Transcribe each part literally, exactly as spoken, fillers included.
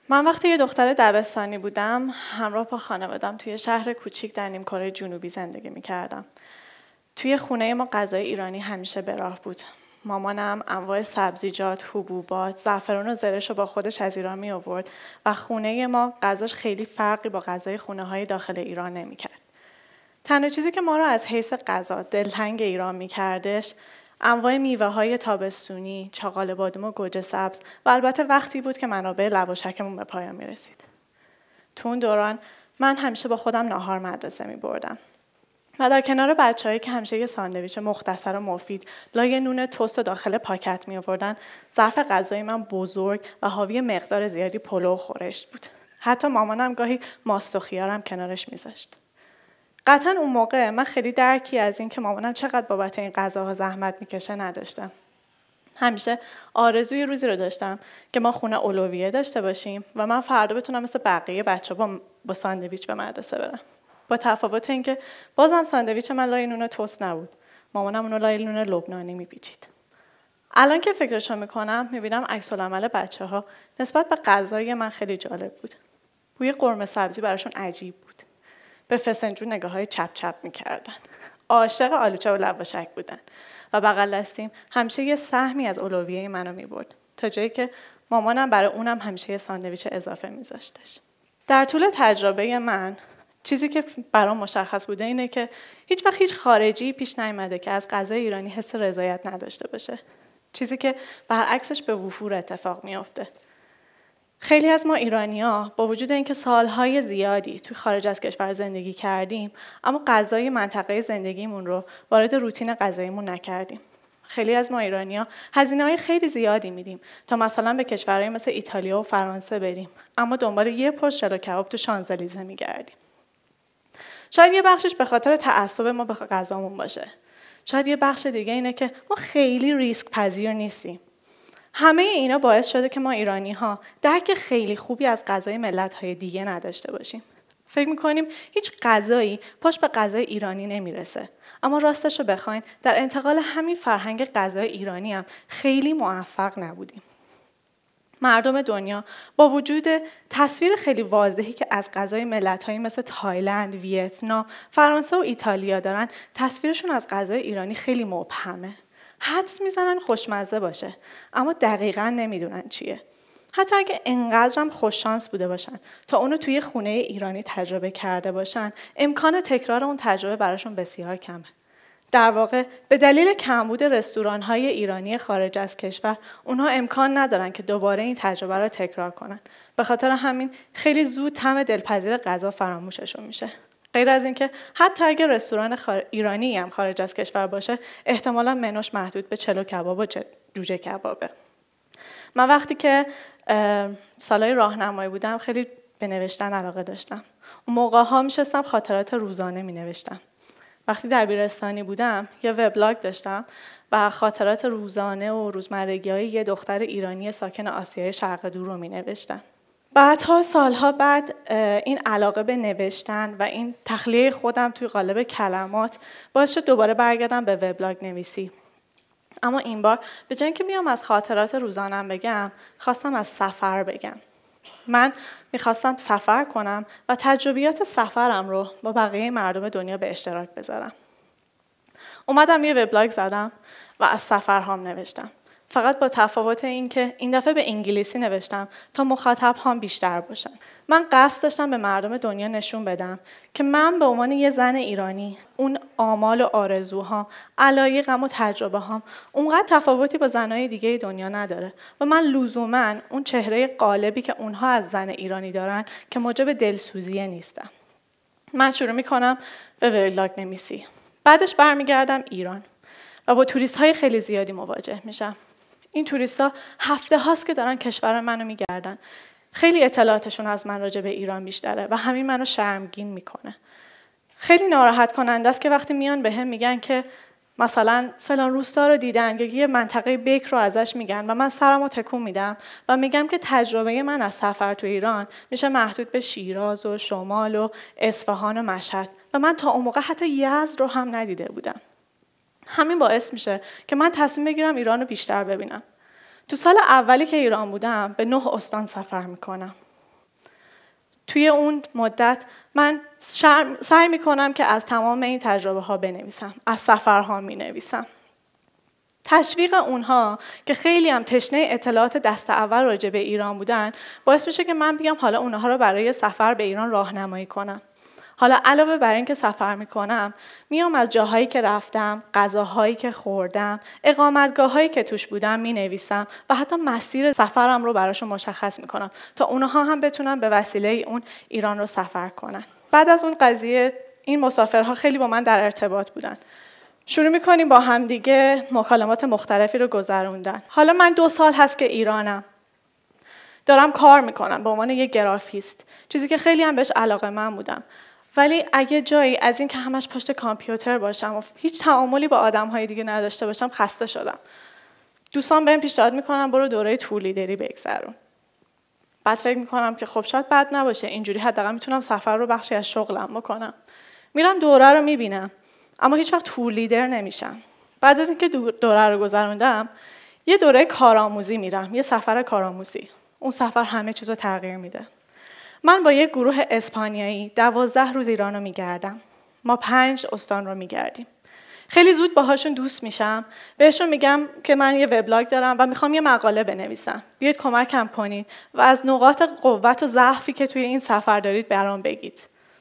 من وقتی یه دختر دبستانی بودم همراه با خانواده‌ام توی شهر کوچیک در نیمکره جنوبی زندگی می‌کردم. توی خونه ما غذای ایرانی همیشه به راه بود. مامانم انواع سبزیجات، حبوبات، زعفران و زرش رو با خودش از ایران می آورد و خونه ما غذاش خیلی فرقی با غذای خونه‌های داخل ایران نمی‌کرد. تنها چیزی که ما رو از حیث غذا دلتنگ ایران می‌کردش انواع میوه‌های تابستونی، چاقال بادام و گوجه سبز و البته وقتی بود که منابع لواشکمون به پایان می‌رسید. تو اون دوران من همیشه با خودم ناهار مدرسه می‌بردم. و در کنار بچه‌هایی که همیشه یه ساندویچ مختصر و مفید لای نون تست و داخل پاکت می‌آوردن، ظرف غذایی من بزرگ و حاوی مقدار زیادی پلو و خورشت بود. حتی مامانم گاهی ماست و خیارم کنارش می‌ذاشت. قطعاً اون موقع من خیلی درکی از این که مامانم چقدر بابت این غذاها زحمت می‌کشه نداشتم. همیشه آرزوی روزی رو داشتم که ما خونه اولویه داشته باشیم و من فردا بتونم مثل بقیه بچه‌ها با با ساندویچ به مدرسه برم. با تفاوت اینکه بازم ساندویچ من لای نون تست نبود. مامانم اونو لای نون لبنانی میپیچید. الان که فکرشو میکنم میبینم عکس العمل بچه‌ها نسبت به غذای من خیلی جالب بود. بوی قرمه سبزی براشون عجیب بود. به فسنجون نگاه‌های چپ چپ میکردن. عاشق آلوچه و لواشک بودن. و بغل دستیم همیشه یه سهمی از اولویه منو میبرد. تا جایی که مامانم برای اونم همیشه یه ساندویچ اضافه میذاشتش. در طول تجربه من چیزی که برام مشخص بوده اینه که هیچ وقت هیچ خارجی پیش نیامده که از غذای ایرانی حس رضایت نداشته باشه. چیزی که برعکسش به وفور اتفاق میافته. خیلی از ما ایرانی‌ها با وجود اینکه سالهای زیادی توی خارج از کشور زندگی کردیم، اما غذای منطقه زندگیمون رو وارد روتین غذاییمون نکردیم. خیلی از ما ایرانی‌ها هزینه‌های خیلی زیادی میدیم تا مثلا به کشورهای مثل ایتالیا و فرانسه بریم، اما دنبال یه پشت شل و کباب تو شانزلیزه میگردیم. شاید یه بخشش به خاطر تعصب ما به غذامون باشه. شاید یه بخش دیگه اینه که ما خیلی ریسک پذیر نیستیم. همه اینا باعث شده که ما ایرانی‌ها درک خیلی خوبی از غذای ملت‌های دیگه نداشته باشیم. فکر می‌کنیم هیچ غذایی پاش به غذای ایرانی نمیرسه. اما راستش رو بخواین در انتقال همین فرهنگ غذای ایرانی هم خیلی موفق نبودیم. مردم دنیا با وجود تصویر خیلی واضحی که از غذای ملت‌هایی مثل تایلند، ویتنام، فرانسه و ایتالیا دارن، تصویرشون از غذای ایرانی خیلی مبهمه. حدس میزنن خوشمزه باشه، اما دقیقاً نمیدونن چیه. حتی اگه انقدرم خوش شانس بوده باشن تا اونو توی خونه ایرانی تجربه کرده باشن، امکان تکرار اون تجربه براشون بسیار کمه. در واقع به دلیل کمبود رستوران‌های ایرانی خارج از کشور، اونها امکان ندارن که دوباره این تجربه رو تکرار کنن. به خاطر همین خیلی زود طعم دلپذیر غذا فراموششون میشه. غیر از اینکه حتی اگه رستوران خار... ایرانی هم خارج از کشور باشه، احتمالاً منوش محدود به چلو کباب و جوجه کبابه. من وقتی که سالای راهنمایی بودم خیلی به نوشتن علاقه داشتم. اون موقع‌ها میشستم خاطرات روزانه مینوشتم. وقتی دبیرستانی بودم یه وبلاگ داشتم و خاطرات روزانه و روزمرگی‌های یه دختر ایرانی ساکن آسیای شرق دور رو می‌نوشتم. بعدها سالها بعد این علاقه به نوشتن و این تخلیه خودم توی قالب کلمات باعث شد دوباره برگردم به وبلاگ نویسی. اما این بار به جای اینکه بیام از خاطرات روزانم بگم، خواستم از سفر بگم. من میخواستم سفر کنم و تجربیات سفرم رو با بقیه مردم دنیا به اشتراک بذارم. اومدم یه وبلاگ زدم و از سفرهام نوشتم. فقط با تفاوت این که این دفعه به انگلیسی نوشتم تا مخاطب هم بیشتر باشن. من قصد داشتم به مردم دنیا نشون بدم که من به عنوان یه زن ایرانی اون آمال و آرزوهام، علایقم و تجربه هام اونقدر تفاوتی با زنای دیگه دنیا نداره و من لزوماً اون چهره قالبی که اونها از زن ایرانی دارن که موجب دلسوزیه نیستم. من شروع میکنم به وبلاگ نویسی. بعدش برمیگردم ایران و با توریست های خیلی زیادی مواجه میشم. این توریستا هفته هاست که دارن کشور منو میگردن. خیلی اطلاعاتشون از من راجع به ایران بیشتره و همین منو شرمگین میکنه. خیلی ناراحت کننده است که وقتی میان بهم میگن که مثلا فلان روستا رو دیدن یا یه منطقه بیک رو ازش میگن و من سرمو تکون میدم و میگم که تجربه من از سفر تو ایران میشه محدود به شیراز و شمال و اصفهان و مشهد و من تا اون موقع حتی یزد رو هم ندیده بودم. همین باعث میشه که من تصمیم بگیرم ایران رو بیشتر ببینم. تو سال اولی که ایران بودم به نه استان سفر میکنم. توی اون مدت من سعی میکنم که از تمام این تجربه ها بنویسم، از سفرها می نویسم. تشویق اونها که خیلی هم تشنه اطلاعات دست اول راجع به ایران بودن باعث میشه که من بیام حالا اونها رو برای سفر به ایران راهنمایی کنم. حالا علاوه بر این که سفر میکنم، میام از جاهایی که رفتم، غذاهایی که خوردم، اقامتگاهایی که توش بودم مینویسم و حتی مسیر سفرم رو براشون مشخص میکنم تا اونها هم بتونن به وسیله اون ایران رو سفر کنن. بعد از اون قضیه این مسافرها خیلی با من در ارتباط بودن. شروع میکنیم با همدیگه مکالمات مختلفی رو گذروندن. حالا من دو سال هست که ایرانم. دارم کار میکنم به عنوان یک گرافیست. چیزی که خیلی هم بهش علاقه من بودم. ولی اگه جایی از این که همش پشت کامپیوتر باشم و هیچ تعاملی با آدم‌های دیگه نداشته باشم خسته شدم. دوستان بهم پیشنهاد میکنن برو دوره تور لیدری بگذرون. بعد فکر میکنم که خب شاید بد نباشه، اینجوری حداقل میتونم سفر رو بخشی از شغلم بکنم. میرم دوره رو میبینم، اما هیچ وقت تور لیدر نمیشم. بعد از اینکه دوره رو گذروندم، یه دوره کارآموزی میرم، یه سفر کارآموزی. اون سفر همه چیزو تغییر میده. من با یک گروه اسپانیایی دوازده روز ایران رو میگردم. ما پنج استان رو میگردیم. خیلی زود باهاشون دوست میشم. بهشون میگم که من یه وبلاگ دارم و میخوام یه مقاله بنویسم. بیاید کمکم کنید و از نقاط قوت و ضعفی که توی این سفر دارید برام بگید.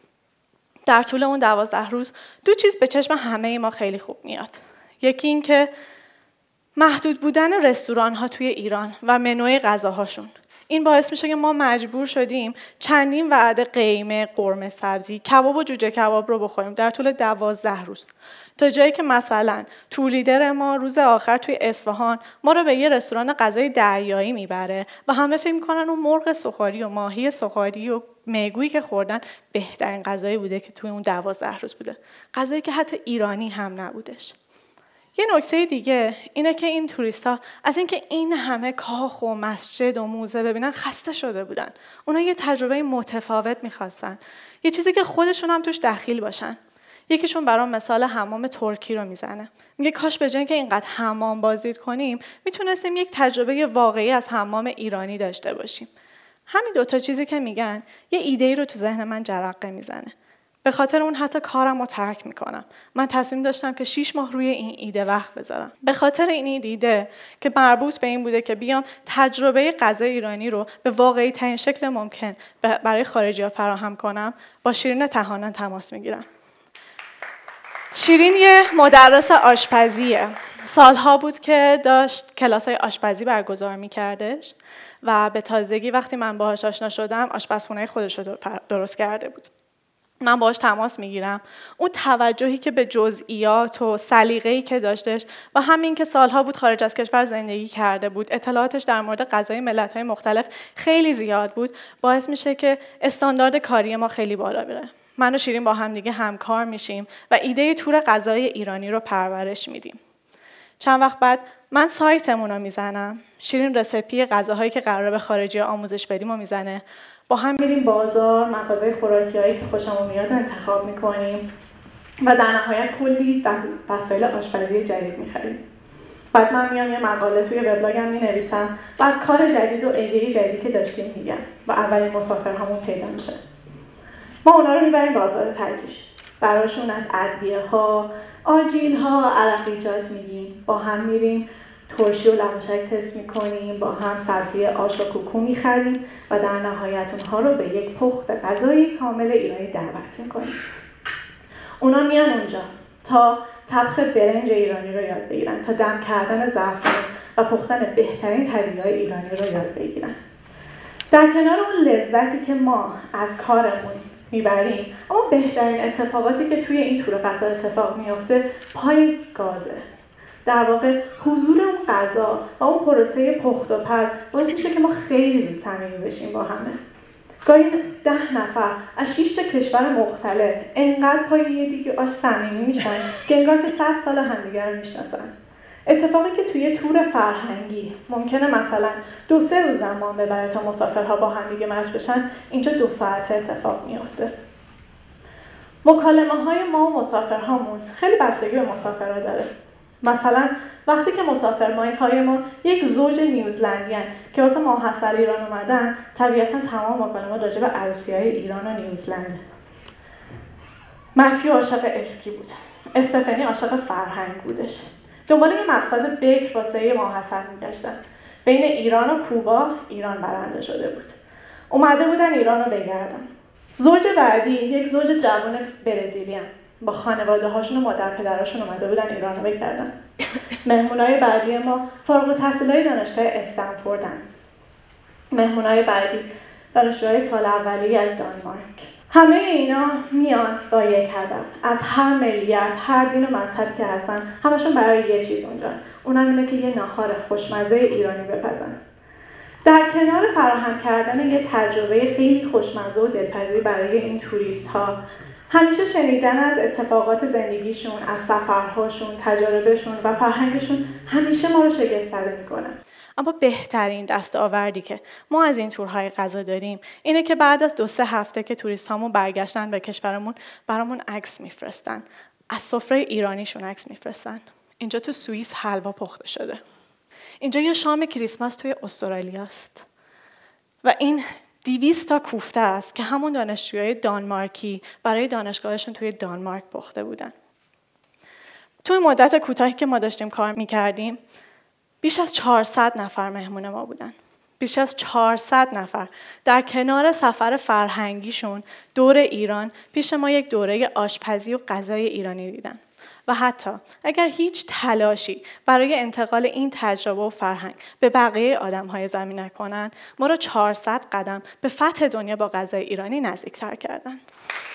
در طول اون دوازده روز دو چیز به چشم همه ما خیلی خوب میاد. یکی این که محدود بودن رستوران ها توی ایران و منوی غذاهاشون. این باعث میشه که ما مجبور شدیم چندین وعده قیمه، قرمه سبزی، کباب و جوجه کباب رو بخوریم در طول دوازده روز. تا جایی که مثلا تور لیدر ما روز آخر توی اصفهان ما رو به یه رستوران غذای دریایی میبره و همه فکر میکنن اون مرغ سوخاری و ماهی سوخاری و میگویی که خوردن بهترین غذایی بوده که توی اون دوازده روز بوده. غذایی که حتی ایرانی هم نبودش. یه نکته دیگه اینه که این توریستا از اینکه این همه کاخ و مسجد و موزه ببینن خسته شده بودن. اونا یه تجربه متفاوت میخواستن. یه چیزی که خودشون هم توش دخیل باشن. یکیشون برام مثال حمام ترکی رو میزنه. میگه کاش به جای اینکه اینقدر حمام بازدید کنیم، میتونستیم یک تجربه واقعی از حمام ایرانی داشته باشیم. همین دوتا چیزی که میگن یه ایده‌ای رو تو ذهن من جرقه میزنه. به خاطر اون حتی کارم رو ترک میکنم. من تصمیم داشتم که شیش ماه روی این ایده وقت بذارم. به خاطر این ایده که مربوط به این بوده که بیام تجربه غذای ایرانی رو به واقعی ترین شکل ممکن برای خارجی‌ها فراهم کنم، با شیرین طحانان تماس میگیرم. شیرین یه مدرس آشپزیه. سالها بود که داشت کلاس‌های آشپزی برگزار میکردش و به تازگی وقتی من باهاش آشنا شدم آشپزخونه خودش رو درست کرده بود. من باهاش تماس میگیرم. اون توجهی که به جزئیات و سلیقه‌ای که داشتش و همین که سالها بود خارج از کشور زندگی کرده بود، اطلاعاتش در مورد غذای ملت‌های مختلف خیلی زیاد بود، باعث میشه که استاندارد کاری ما خیلی بالا بره. من و شیرین با هم دیگه همکار میشیم و ایده تور غذای ایرانی رو پرورش میدیم. چند وقت بعد من سایتمون رو میزنم. شیرین رسپی غذاهایی که قراره به خارجی‌ها آموزش بدیم رو میزنه. با هم میریم بازار، مغازه خوراکیایی که خوشمون میاد انتخاب میکنیم و در نهایت کلی وسایل آشپزی جدید میخریم. بعد من میام یه مقاله توی وبلاگم مینویسم و از کار جدید و ایده جدیدی که داشتیم میگم و اولین مسافرهامون پیدا میشه. ما اونا رو میبریم بازار ترجیش. براشون از ادویه‌ها، آجیل‌ها، عرقیجات میگیم. با هم میریم ترشی و لواشک تست میکنیم، با هم سبزی آش و کوکو میخریم و در نهایت اونها رو به یک پخت غذایی کامل ایرانی دعوت میکنیم. اونا میان اونجا تا طبخ برنج ایرانی رو یاد بگیرن، تا دم کردن زعفران و پختن بهترین طریق‌های ایرانی رو یاد بگیرن. در کنار اون لذتی که ما از کارمون میبریم، اما بهترین اتفاقاتی که توی این تور غذا اتفاق میفته پای گازه. در واقع حضور اون غذا و اون پروسه پخت و پز باعث میشه که ما خیلی زود صمیمی بشیم با همه. گاهی ده نفر از شش تا کشور مختلف انقدر پای یه دیگه آش صمیمی میشن که انگار که صد سال همدیگه رو میشناسن. اتفاقی که توی تور فرهنگی ممکنه مثلا دو سه روز زمان ببره تا مسافرها با هم دیگه مچ بشن، اینجا دو ساعته اتفاق میفته. مکالمه های ما و مسافرهامون خیلی بستگی به مسافرها داره. مثلا وقتی که مسافرهای ما یک زوج نیوزلندیان که واسه ماحصل ایران اومدن، طبیعتاً تمام مکالمات راجع به عروسی‌های ایران و نیوزلند. متیو عاشق اسکی بود. استفانی عاشق فرهنگ بودش. دنبال یه مقصد بکر واسه ماحصل می‌گشتن. بین ایران و کوبا ایران برنده شده بود. اومده بودن ایران رو بگردن. زوج بعدی یک زوج جوان برزیلیان با خانواده هاشون و مادر پدراشون اومده بودن ایران رو بگردن. مهمونای بعدی ما فارغ التحصیلای دانشگاه استنفوردن. مهمونای بعدی دانشجوهای سال اولیه از دانمارک. همه اینا میان با یک هدف. از هر ملیت، هر دین و مذهبی که هستن، همشون برای یه چیز اونجا. اونم اینه که یه ناهار خوشمزه ایرانی بپزن. در کنار فراهم کردن یه تجربه خیلی خوشمزه و دلپذیر برای این توریست ها، همیشه شنیدن از اتفاقات زندگیشون، از سفرهاشون، تجاربشون و فرهنگشون همیشه ما رو شگفت زده میکنه. اما بهترین دستاوردی که ما از این تورهای غذا داریم اینه که بعد از دو سه هفته که توریست هامون برگشتن به کشورمون برامون عکس میفرستن. از سفره ایرانیشون عکس میفرستن. اینجا تو سوئیس حلوا پخته شده. اینجا یه شام کریسمس توی استرالیا است. و این دویست تا کوفته است که همون دانشجوهای دانمارکی برای دانشگاهشون توی دانمارک پخته بودن. توی مدت کوتاهی که ما داشتیم کار میکردیم بیش از چهارصد نفر مهمون ما بودن. بیش از چهارصد نفر در کنار سفر فرهنگیشون دور ایران پیش ما یک دوره آشپزی و غذای ایرانی دیدن. و حتی اگر هیچ تلاشی برای انتقال این تجربه و فرهنگ به بقیه آدم‌های زمین نکنن، ما را چهارصد قدم به فتح دنیا با غذای ایرانی نزدیک‌تر کردن.